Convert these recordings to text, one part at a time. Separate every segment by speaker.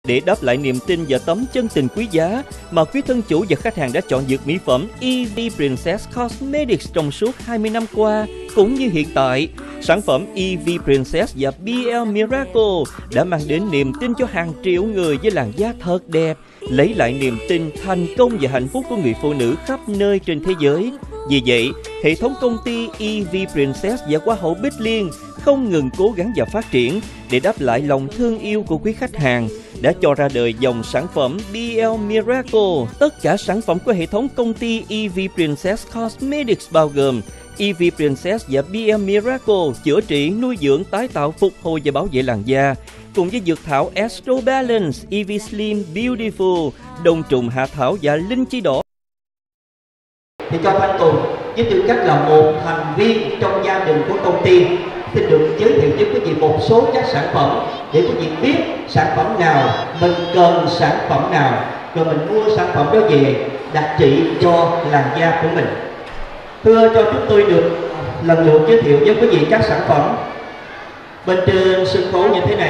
Speaker 1: Để đáp lại niềm tin và tấm chân tình quý giá mà quý thân chủ và khách hàng đã chọn dược mỹ phẩm EV Princess Cosmetics trong suốt 20 năm qua, cũng như hiện tại, sản phẩm EV Princess và BL Miracle đã mang đến niềm tin cho hàng triệu người với làn da thật đẹp, lấy lại niềm tin, thành công và hạnh phúc của người phụ nữ khắp nơi trên thế giới. Vì vậy, hệ thống công ty EV Princess và Hoa hậu Bích Liên không ngừng cố gắng và phát triển để đáp lại lòng thương yêu của quý khách hàng, đã cho ra đời dòng sản phẩm BL Miracle. Tất cả sản phẩm của hệ thống công ty EV Princess Cosmetics bao gồm EV Princess và BL Miracle chữa trị, nuôi dưỡng, tái tạo, phục hồi và bảo vệ làn da, cùng với dược thảo Astro Balance, EV Slim Beautiful, đông trùng hạ thảo và linh chi đỏ.
Speaker 2: Thì cho Thanh Tùng với tư cách là một thành viên trong gia đình của công ty, xin được giới thiệu với quý vị một số các sản phẩm để quý vị biết sản phẩm nào mình cần, sản phẩm nào rồi mình mua sản phẩm đó về đặc trị cho làn da của mình. Thưa cho chúng tôi được lần lượt giới thiệu với quý vị các sản phẩm bên trên sân khấu như thế này.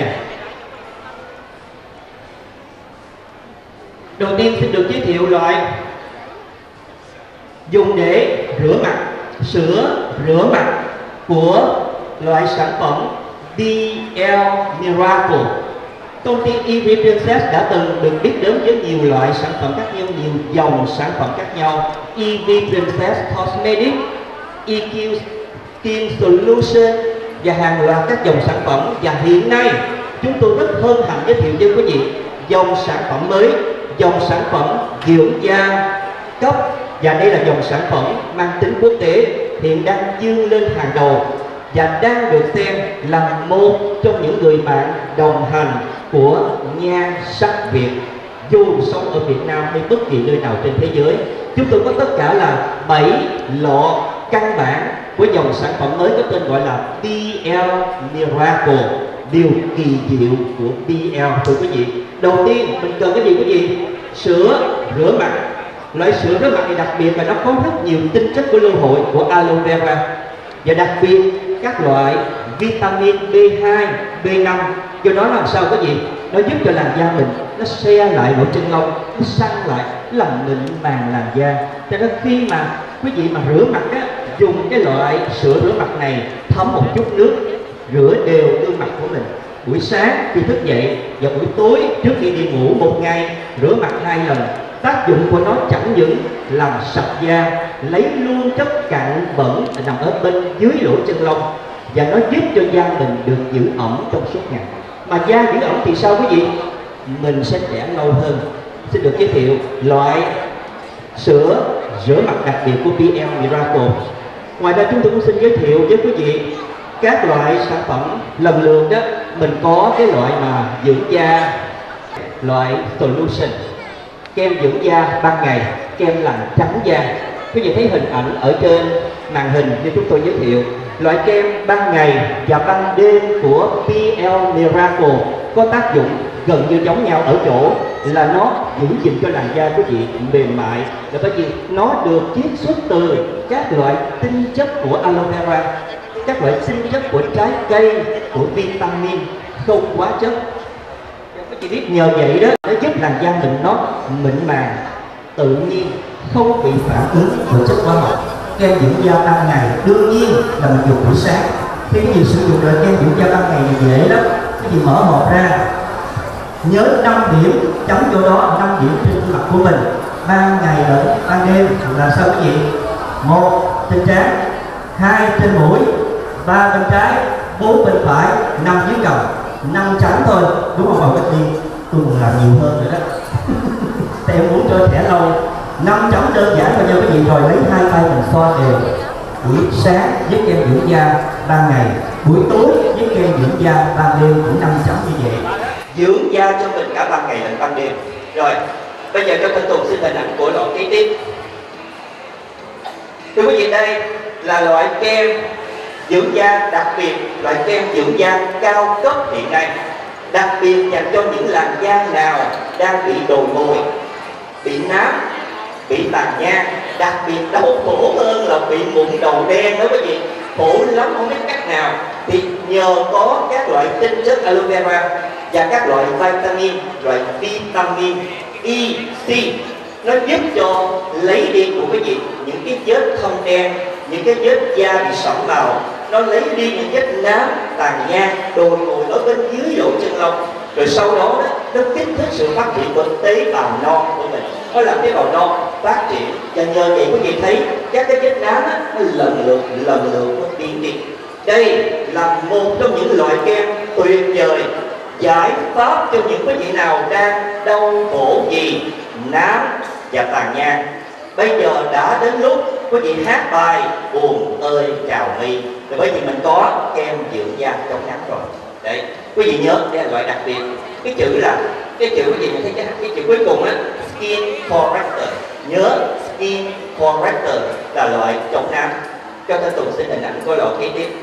Speaker 2: Đầu tiên xin được giới thiệu loại dùng để rửa mặt, sữa rửa mặt của loại sản phẩm BL Miracle. Công ty EV Princess đã từng được biết đến với nhiều loại sản phẩm khác nhau, nhiều dòng sản phẩm khác nhau. EV Princess Cosmetics, EQ Skin Solution và hàng loạt các dòng sản phẩm. Và hiện nay chúng tôi rất hân hạnh giới thiệu với quý vị dòng sản phẩm mới, dòng sản phẩm dưỡng da cấp. Và đây là dòng sản phẩm mang tính quốc tế, hiện đang vươn lên hàng đầu và đang được xem là một trong những người bạn đồng hành của nhan sắc Việt, dù sống ở Việt Nam hay bất kỳ nơi nào trên thế giới. Chúng tôi có tất cả là 7 lọ căn bản của dòng sản phẩm mới có tên gọi là BL Miracle, điều kỳ diệu của BL. Thưa quý vị, đầu tiên mình cần cái gì quý vị? Sữa rửa mặt. Loại sữa rửa mặt này đặc biệt là nó có rất nhiều tinh chất của lưu hội của aloe vera, và đặc biệt các loại vitamin B2, B5. Do đó làm sao quý vị? Nó giúp cho làn da mình nó xe lại lỗ chân lông, nó săn lại, nó làm mịn màng làn da. Cho nên khi mà quý vị mà rửa mặt á, dùng cái loại sữa rửa mặt này thấm một chút nước, rửa đều gương mặt của mình. Buổi sáng khi thức dậy và buổi tối trước khi đi ngủ một ngày rửa mặt 2 lần. Tác dụng của nó chẳng những làm sạch da, lấy luôn chất cặn bẩn nằm ở bên dưới lỗ chân lông, và nó giúp cho da mình được giữ ẩm trong suốt ngày. Mà da giữ ẩm thì sao quý vị? Mình sẽ trẻ lâu hơn. Xin được giới thiệu loại sữa rửa mặt đặc biệt của BL Miracle. Ngoài ra chúng tôi cũng xin giới thiệu với quý vị các loại sản phẩm lần lượt đó. Mình có cái loại mà dưỡng da, loại solution, kem dưỡng da ban ngày, kem làm trắng da. Quý vị thấy hình ảnh ở trên màn hình như chúng tôi giới thiệu. Loại kem ban ngày và ban đêm của BL Miracle có tác dụng gần như giống nhau ở chỗ là nó giữ gìn cho làn da quý vị mềm mại, là bởi vì nó được chiết xuất từ các loại tinh chất của aloe vera, các loại tinh chất của trái cây, của vitamin, không hóa chất. Các chị biết nhờ vậy đó, nó giúp làn da mình nó mịn màng, tự nhiên, không bị phản ứng của chất hóa học. Kem dưỡng da ban ngày đương nhiên là mình dùng buổi sáng. Khi quý vị sử dụng loại kem dưỡng da ban ngày thì dễ lắm. Quý vị mở hộp ra, nhớ 5 điểm, chấm chỗ đó 5 điểm trên khuôn mặt của mình. Ban ngày ở ban đêm là sao quý vị? 1 trên trán, 2 trên mũi, 3 bên trái, 4 bên phải, 5 dưới cầm. 5 chấm thôi, đúng không? Vào cách đi tôi còn làm nhiều hơn nữa đó. Thì em muốn cho trẻ lâu. 5 chấm đơn giản thôi nha quý vị, rồi lấy 2 tay mình xoa đều. Buổi sáng với kem dưỡng da ban ngày, buổi tối với kem dưỡng da ban đêm cũng 5 chấm như vậy. Dưỡng da cho mình cả ban ngày lẫn ban đêm. Rồi, bây giờ cho Thanh Tùng xin hình ảnh của loại kế tiếp. Thưa quý vị, đây là loại kem dưỡng da đặc biệt, loại kem dưỡng da cao cấp hiện nay, đặc biệt dành cho những làn da nào đang bị đồi mồi, bị nám, bị tàn nhang, đặc biệt đau khổ hơn là bị mụn đầu đen đó quý vị, khổ lắm không biết cách nào. Thì nhờ có các loại tinh chất aloe vera và các loại vitamin E, C. Nó giúp cho lấy đi của quý vị những cái vết thâm đen, những cái vết da bị sẫm màu, nó lấy đi những vết nám, tàn nhang, đồi mồi ở bên dưới lỗ chân lông. Rồi sau đó nó kích thích sự phát triển của tế bào non của mình, nó làm tế bào non phát triển, và nhờ vậy quý vị thấy các cái vết nám nó lần lượt nó biến đi. Đây là một trong những loại kem tuyệt vời giải pháp cho những quý vị nào đang đau khổ gì nám và tàn nhang. Bây giờ đã đến lúc quý vị hát bài Buồn ơi chào mi, rồi bởi vì mình có kem dưỡng da chống nắng rồi. Đấy, quý vị nhớ đây là loại đặc biệt. Cái chữ quý vị nhìn thấy cái chữ cuối cùng á, Skin Corrector. Nhớ Skin Corrector là loại chống nám. Cho Thanh Tùng xin hình ảnh của lọ kế tiếp.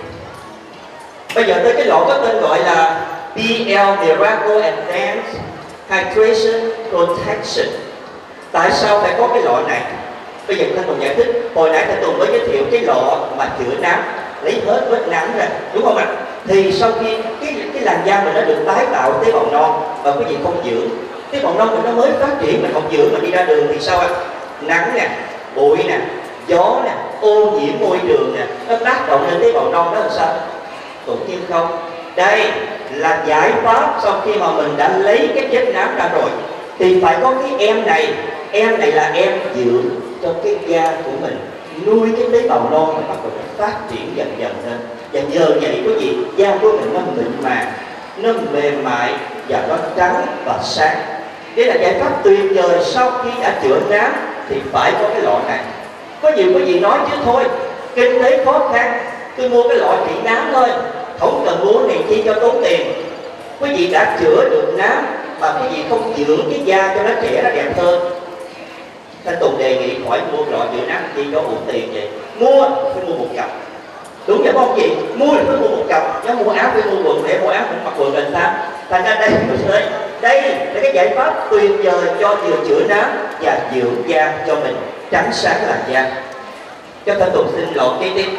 Speaker 2: Bây giờ tới cái lọ có tên gọi là BL Miracle Advanced Hydration Protection. Tại sao phải có cái lọ này? Bây giờ Thanh Tùng giải thích. Hồi nãy Thanh Tùng mới giới thiệu cái lọ mà chữa nám, lấy hết vết nám ra, đúng không ạ? Thì sau khi cái làn da mình nó được tái tạo tế bào non, và quý vị không dưỡng, tế bào non mình nó mới phát triển, mình không dưỡng, mình đi ra đường thì sao ạ? Nắng nè, bụi nè, gió nè, ô nhiễm môi trường nè, nó tác động lên tế bào non đó là sao? Tổn thương không? Đây là giải pháp sau khi mà mình đã lấy cái vết nám ra rồi, thì phải có cái em này. Em này là em dưỡng cho cái da của mình, nuôi cái tế bào non mình bắt đầu phát triển dần dần lên. Và nhờ vậy quý vị, da của mình nó mịn màng, nó mềm mại và nó trắng và sáng. Đây là giải pháp tuyệt vời sau khi đã chữa nám thì phải có cái lọ này. Có nhiều quý vị nói chứ thôi, kinh tế khó khăn, tôi mua cái lọ trị nám thôi, không cần mua này chi cho tốn tiền. Quý vị đã chữa được nám mà quý vị không dưỡng cái da cho nó trẻ, nó đẹp hơn. Thanh Tùng đề nghị khỏi mua lọ chữa nám chi cho uổng tiền vậy. Mua phải mua một cặp, đúng vậy không chị? Mua thì phải mua một cặp, nếu mua áo phải mua quần, để mua áo cũng mặc quần làm sao? Thành ra đây là cái giải pháp tuyệt vời cho vừa chữa nám và dưỡng da cho mình, trắng sáng làn da. Cho Thanh Tùng xin lọ kế tiếp.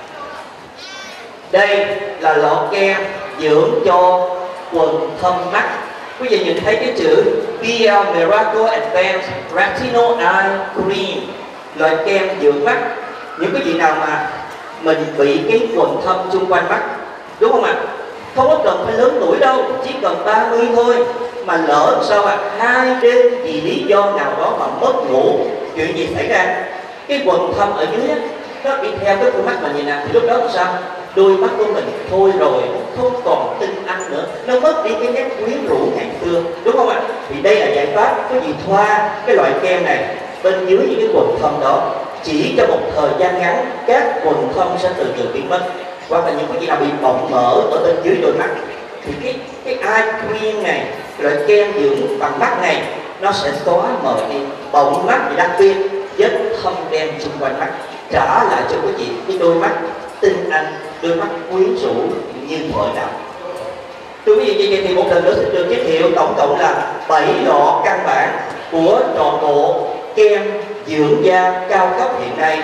Speaker 2: Đây là lọ kem dưỡng cho quầng thâm mắt. Quý vị nhìn thấy cái chữ BL Miracle Advanced Retinol Eye Cream, loại kem dưỡng mắt. Những quý vị nào mà mình bị cái quầng thâm xung quanh mắt, đúng không ạ? Không có cần phải lớn tuổi đâu, chỉ cần 30 thôi mà lỡ sao ạ? 2 đêm vì lý do nào đó mà mất ngủ, chuyện gì xảy ra? Cái quầng thâm ở dưới á, nó bị theo cái con mắt mình nhìn nè, thì lúc đó là sao? Đôi mắt của mình thôi rồi, không còn tinh anh nữa, nó mất đi cái nét quyến rũ ngày xưa, đúng không ạ? Thì đây là giải pháp. Quý vị thoa cái loại kem này bên dưới những cái quầng thâm đó, chỉ trong một thời gian ngắn các quầng thâm sẽ từ từ biến mất. Hoặc là những cái gì nào bị bọng mỡ ở bên dưới đôi mắt thì cái eye cream này, loại kem dưỡng bằng mắt này, nó sẽ xóa mờ đi bọng mắt, và đặc biệt vết thâm đen xung quanh mắt, trả lại cho quý vị cái đôi mắt tinh anh, đôi mắt quyến rũ như thuở nào. Thưa quý vị, vậy thì một lần nữa xin được giới thiệu tổng cộng là 7 lọ căn bản của trọn bộ kem dưỡng da cao cấp hiện nay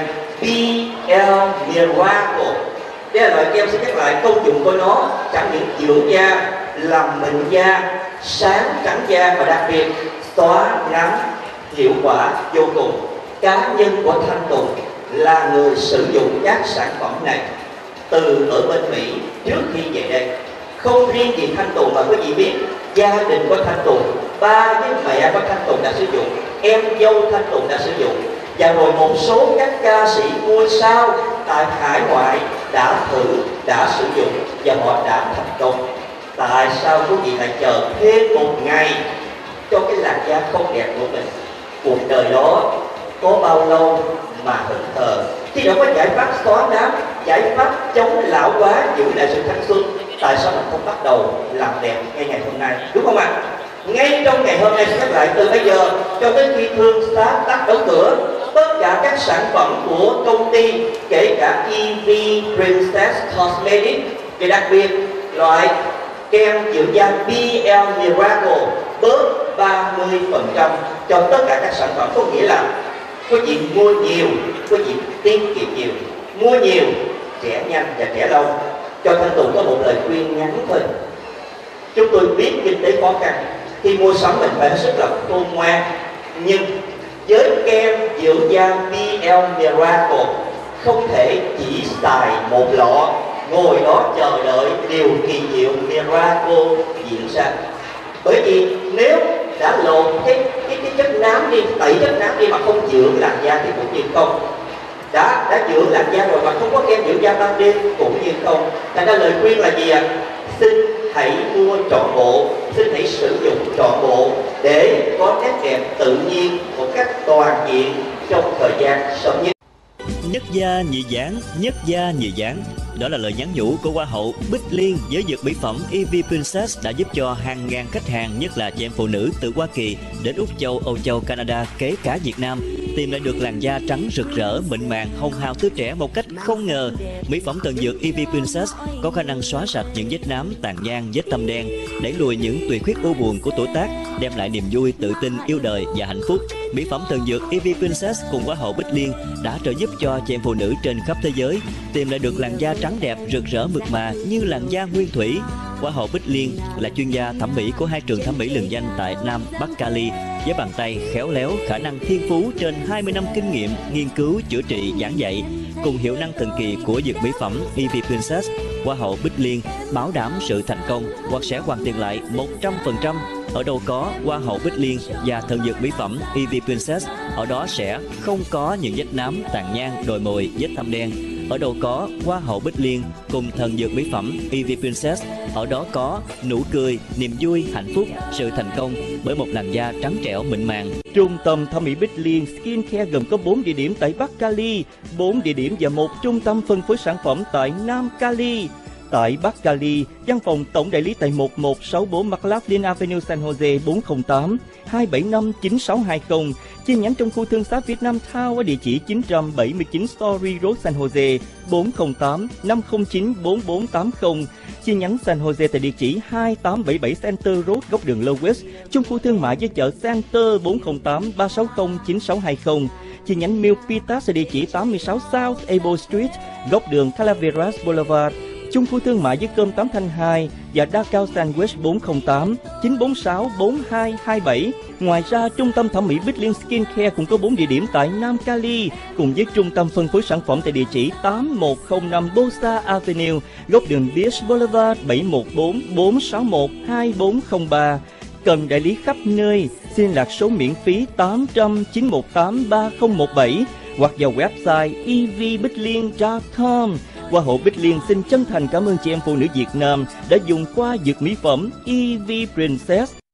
Speaker 2: BL Miracle. Đây là loại kem sẽ nhắc lại công dụng của nó, chẳng những dưỡng da, làm mịn da, sáng trắng da, và đặc biệt xóa nám hiệu quả vô cùng. Cá nhân của Thanh Tùng là người sử dụng các sản phẩm này từ ở bên Mỹ trước khi về đây. Không riêng gì Thanh Tùng mà quý vị biết, gia đình của Thanh Tùng, ba với mẹ của Thanh Tùng đã sử dụng, em dâu Thanh Tùng đã sử dụng, và rồi một số các ca sĩ ngôi sao tại hải ngoại đã thử, đã sử dụng và họ đã thành công. Tại sao quý vị lại chờ thêm một ngày cho cái làn da không đẹp của mình? Cuộc đời đó có bao lâu mà hững hờ? Khi đã có giải pháp xóa nám, giải pháp chống lão hóa, giữ lại sự thanh xuân, tại sao mình không bắt đầu làm đẹp ngay ngày hôm nay, đúng không ạ? Ngay trong ngày hôm nay, sẽ nhắc lại từ bây giờ cho đến khi thương xá tắt đóng cửa, tất cả các sản phẩm của công ty, kể cả EV Princess Cosmetics, và đặc biệt loại kem dưỡng da BL Miracle bớt 30% cho tất cả các sản phẩm. Có nghĩa là quý vị mua nhiều, quý vị tiết kiệm nhiều. Mua nhiều, trẻ nhanh và trẻ lâu. Cho Thanh Tùng có một lời khuyên ngắn thôi. Chúng tôi biết kinh tế khó khăn, khi mua sắm mình phải hết sức là khôn ngoan, nhưng với kem dưỡng da BL Miracle không thể chỉ xài một lọ, ngồi đó chờ đợi điều kỳ diệu Miracle diễn ra. Bởi vì nếu đã lột cái chất nám đi, tẩy chất nám đi mà không dưỡng làn da thì cũng như không. Đã dưỡng làn da rồi mà không có kem dưỡng da ban đêm cũng như không. Thành ra lời khuyên là gì ạ? Xin hãy mua trọn bộ, xin hãy sử dụng trọn bộ để có nét đẹp tự nhiên một cách toàn diện trong thời gian sớm nhất.
Speaker 1: Nhất da nhị dáng, nhất da nhị dáng. Đó là lời nhắn nhủ của Hoa hậu Bích Liên với dược mỹ phẩm EV Princess đã giúp cho hàng ngàn khách hàng, nhất là chị em phụ nữ từ Hoa Kỳ đến Úc Châu, Âu Châu, Canada, kể cả Việt Nam, tìm lại được làn da trắng rực rỡ, mịn màng, hồng hào tươi trẻ một cách không ngờ. Mỹ phẩm thần dược EV Princess có khả năng xóa sạch những vết nám, tàn nhang, vết thâm đen, đẩy lùi những tùy khuyết u buồn của tuổi tác, đem lại niềm vui, tự tin, yêu đời và hạnh phúc. Mỹ phẩm thần dược EV Princess cùng Hoa hậu Bích Liên đã trợ giúp cho chị em phụ nữ trên khắp thế giới tìm lại được làn da trắng đẹp, rực rỡ mượt mà như làn da nguyên thủy. Hoa hậu Bích Liên là chuyên gia thẩm mỹ của 2 trường thẩm mỹ lừng danh tại Nam Bắc Cali, với bàn tay khéo léo, khả năng thiên phú trên 20 năm kinh nghiệm nghiên cứu, chữa trị, giảng dạy, cùng hiệu năng thần kỳ của dược mỹ phẩm EV Princess. Hoa hậu Bích Liên bảo đảm sự thành công hoặc sẽ hoàn tiền lại 100%. Ở đâu có Hoa hậu Bích Liên và thần dược mỹ phẩm EV Princess, ở đó sẽ không có những vết nám, tàn nhang, đồi mồi, vết thâm đen. Ở đâu có Hoa hậu Bích Liên cùng thần dược mỹ phẩm EV Princess, ở đó có nụ cười, niềm vui, hạnh phúc, sự thành công bởi một làn da trắng trẻo mịn màng. Trung tâm thẩm mỹ Bích Liên Skin Care gồm có 4 địa điểm tại Bắc Cali, 4 địa điểm và 1 trung tâm phân phối sản phẩm tại Nam Cali. Tại Bắc Cali, văn phòng tổng đại lý tại 1164 McLaughlin Avenue, San Jose 408 275 9620. Chi nhánh trong khu thương xá Vietnam Town ở địa chỉ 979 Story Road, San Jose 408 509 4480. Chi nhánh San Jose tại địa chỉ 2877 Center Road, góc đường Lowes, trong khu thương mại với chợ Center 408 360 9620. Chi nhánh Milpitas ở địa chỉ 86 South Able Street, góc đường Calaveras Boulevard, chung khu thương mại với cơm 8 Thanh 2 và đa cao Sandwich 408 946 4227. Ngoài ra, trung tâm thẩm mỹ Bích Liên Skin Care cũng có 4 địa điểm tại Nam Cali, cùng với trung tâm phân phối sản phẩm tại địa chỉ 8105 Bosa Avenue, góc đường Beach Boulevard 714 461 2403. Cần đại lý khắp nơi, xin liên lạc số miễn phí 800 918 3017 hoặc vào website evbichlien.com. Hoa hậu Bích Liên xin chân thành cảm ơn chị em phụ nữ Việt Nam đã dùng qua dược mỹ phẩm EV Princess.